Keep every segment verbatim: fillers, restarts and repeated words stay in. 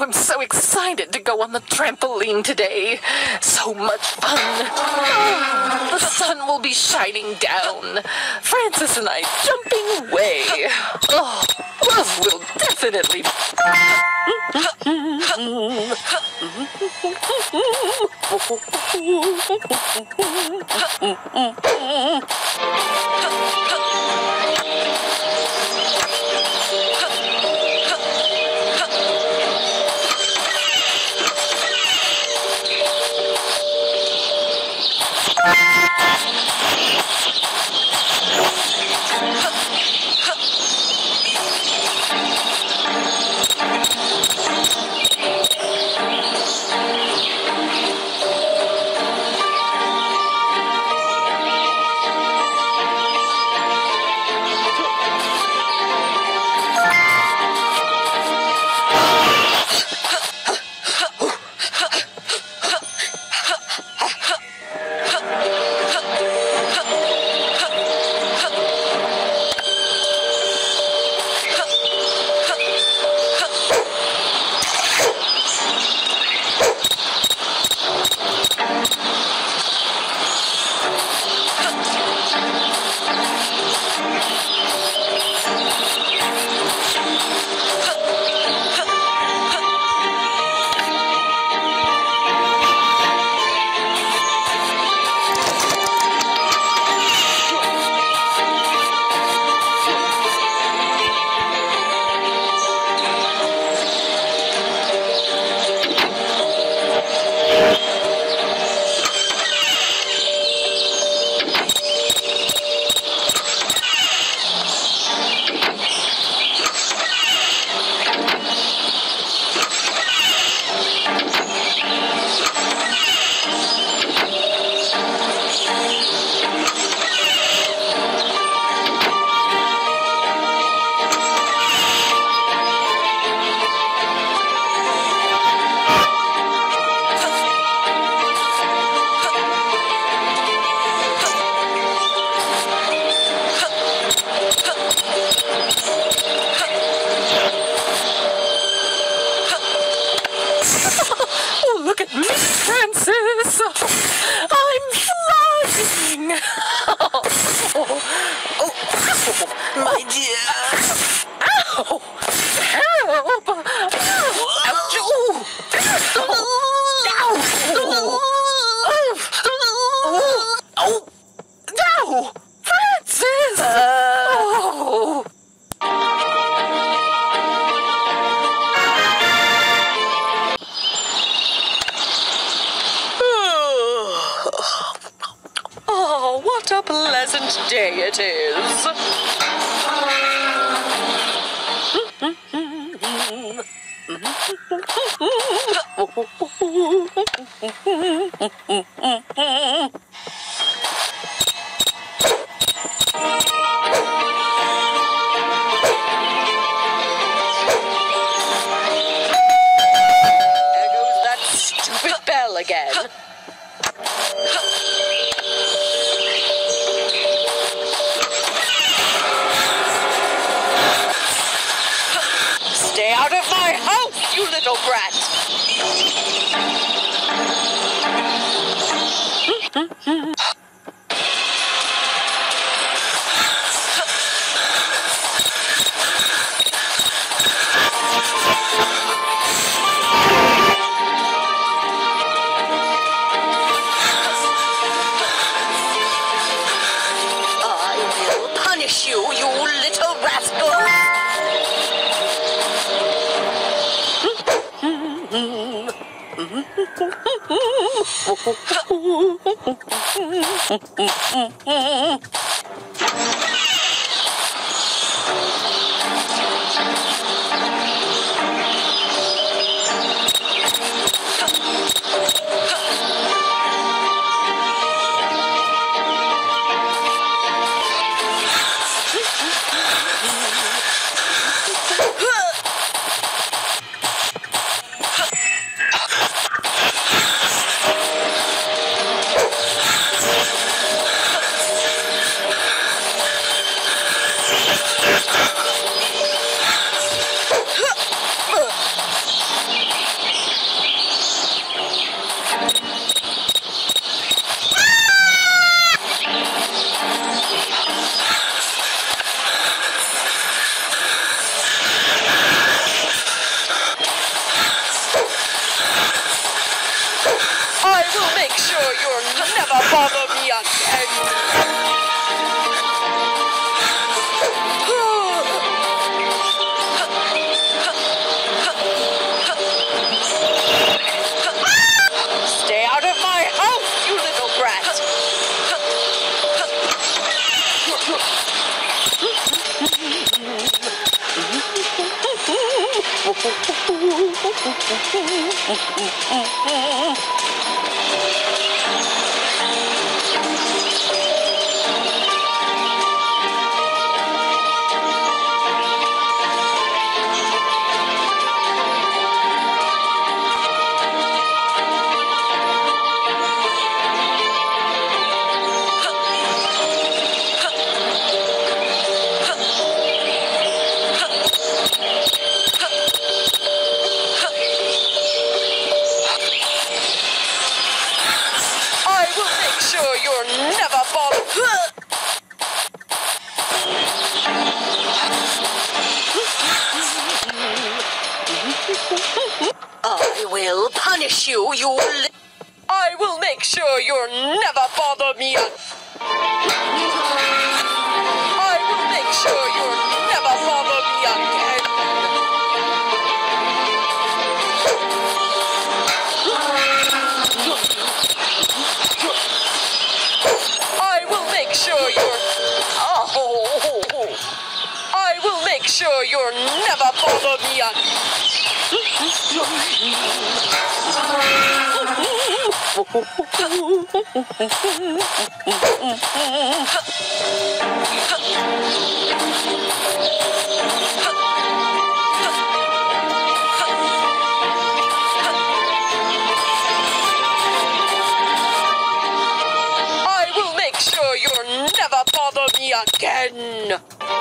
I'm so excited to go on the trampoline today. So much fun. Oh, the sun will be shining down. Francis and I jumping away. Oh, we'll definitely... My dear. Ow! Help! Ouch! Ooh! Ow! Oh! No! Francis! Oh! Oh, what a pleasant day it is. There goes that stupid bell again. Stay out of my house, you little brat! I will punish you, you little rascal! I will punish you, you li- I will make sure you'll never bother me again. I will make sure you'll never bother me again. I will make sure you're... Oh, I will make sure you'll never bother me again. I will make sure you'll never bother me again.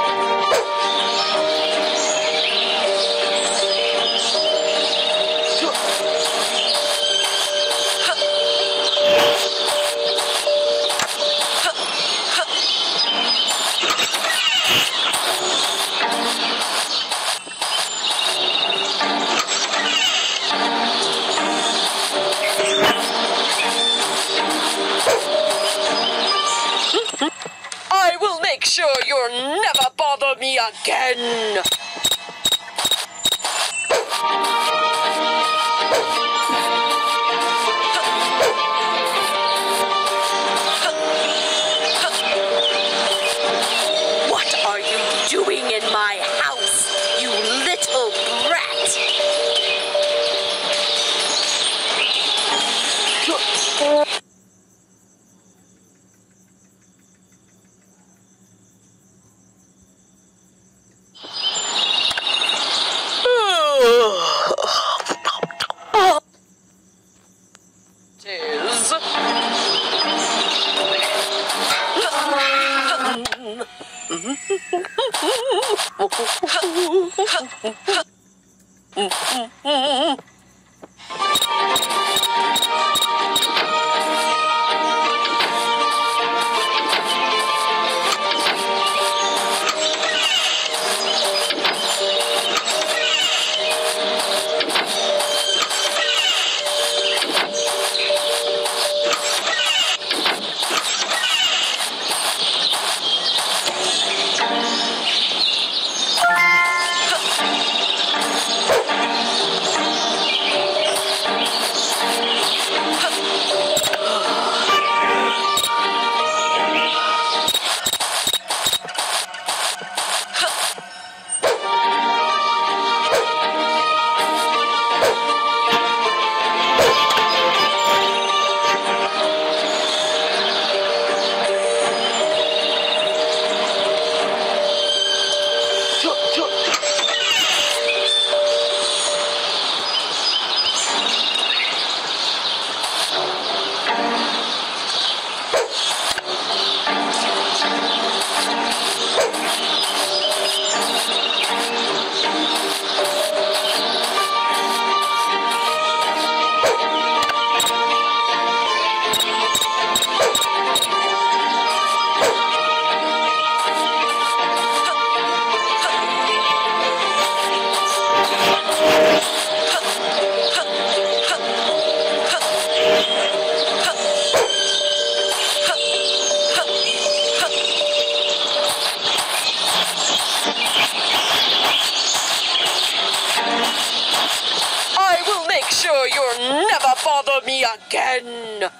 I will make sure you'll never bother me again. What are you doing in my house, you little brat? Tis. I will make sure you'll never bother me again.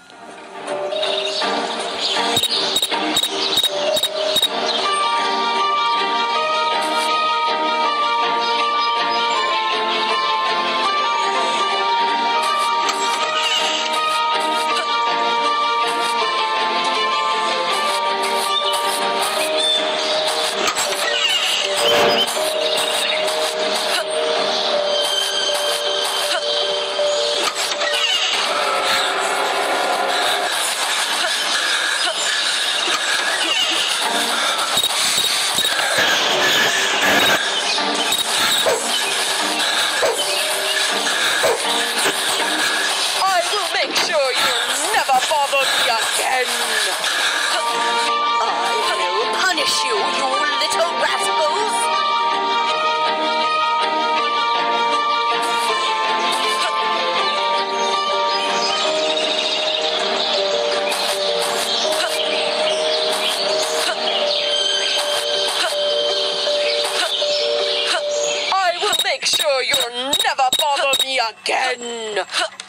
Again.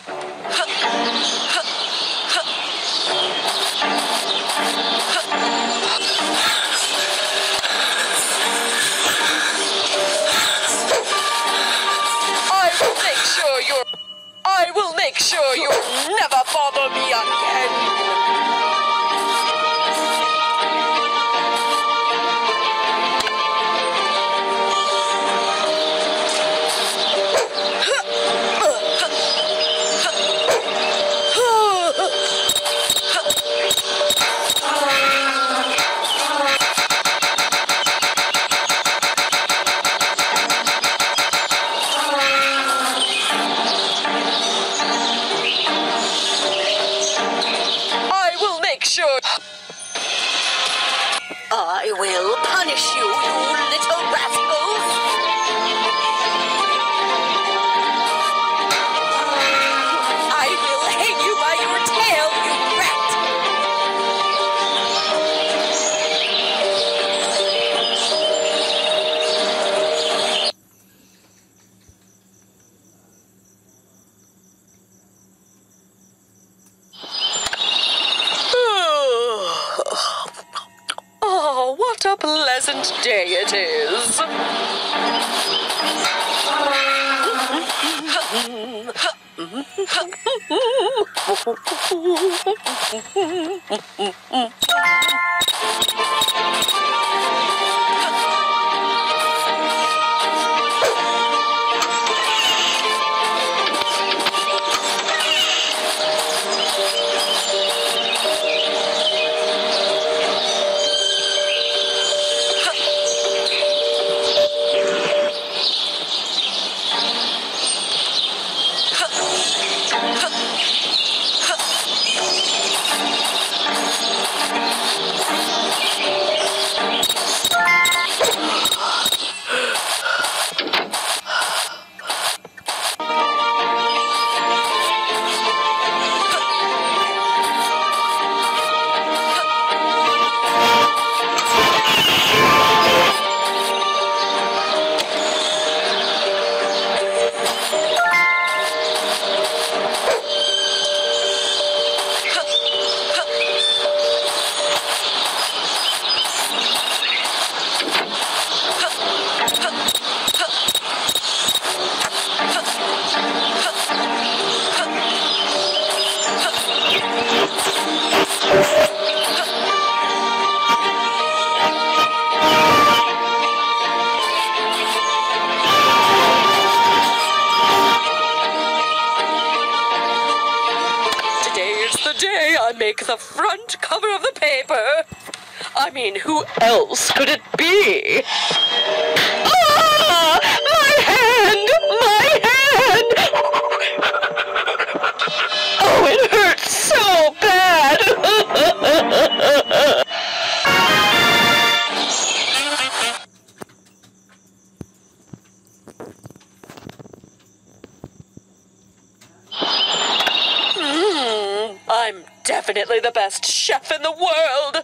I will make sure you're... I will make sure you'll never bother me again. I will punish you, you little rascals! I will hang you by your tail, you rat! Oh, what a pleasant day it is. I make the front cover of the paper. I mean, who else could it be? Ah! My hand! My hand! Oh, it hurts so bad! mm, I'm definitely the best chef in the world!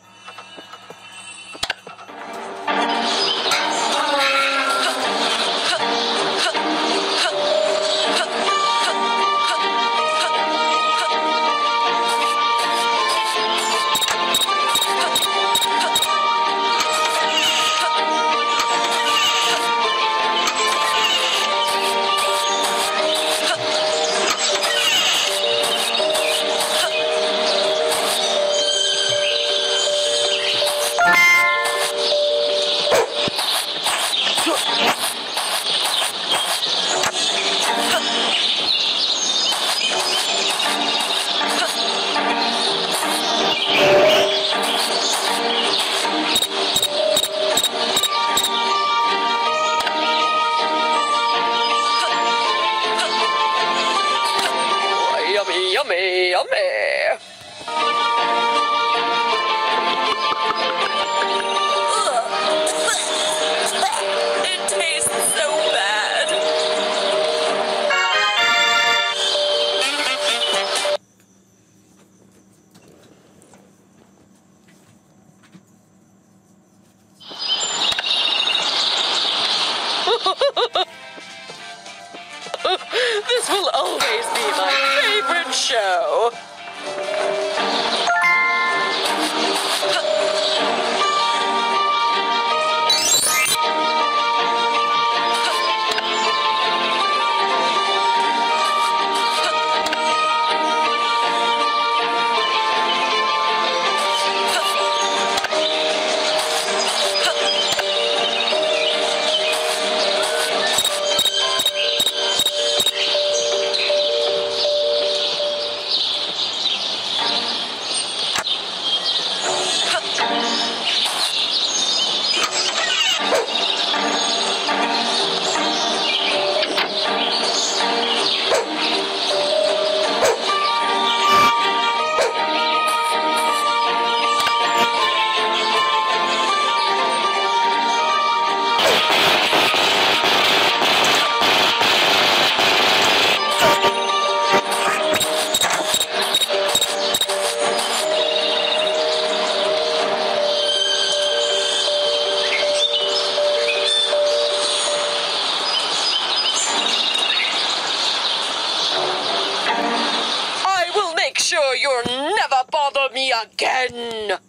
sure you'll never bother me again.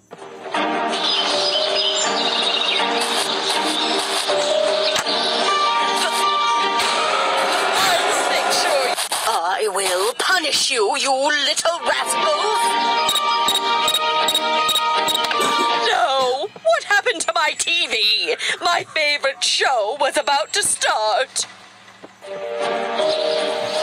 I will make sure. I will punish you, you little rascals. No! What happened to my T V? My favorite show was about to start.